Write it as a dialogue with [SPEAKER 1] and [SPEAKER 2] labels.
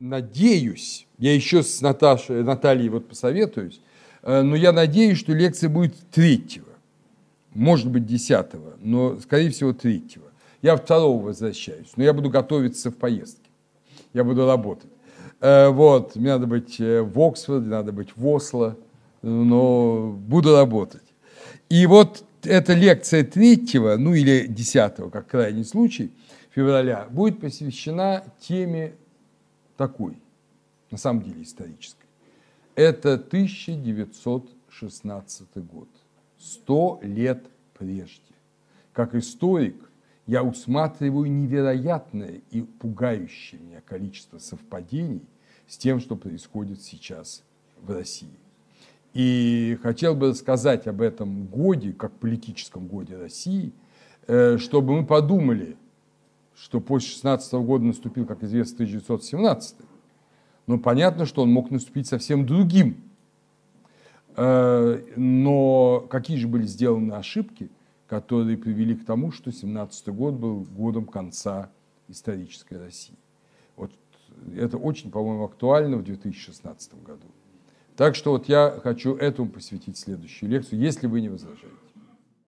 [SPEAKER 1] надеюсь, я еще с Натальей вот посоветуюсь, но я надеюсь, что лекция будет 3-го, может быть 10-го, но, скорее всего, 3-го. Я 2-го возвращаюсь, но я буду готовиться в поездке, я буду работать. Вот, мне надо быть в Оксфорде, надо быть в Осло, но буду работать. И вот эта лекция 3-го, ну или 10-го, как крайний случай, февраля, будет посвящена теме такой, на самом деле исторической. Это 1916 год, 100 лет прежде. Как историк я усматриваю невероятное и пугающее меня количество совпадений с тем, что происходит сейчас в России. И хотел бы рассказать об этом годе, как политическом годе России, чтобы мы подумали, что после 16 года наступил, как известно, 1917. Но понятно, что он мог наступить совсем другим. Но какие же были сделаны ошибки, которые привели к тому, что 17 год был годом конца исторической России. Вот это очень, по-моему, актуально в 2016 году. Так что вот я хочу этому посвятить следующую лекцию, если вы не возражаете.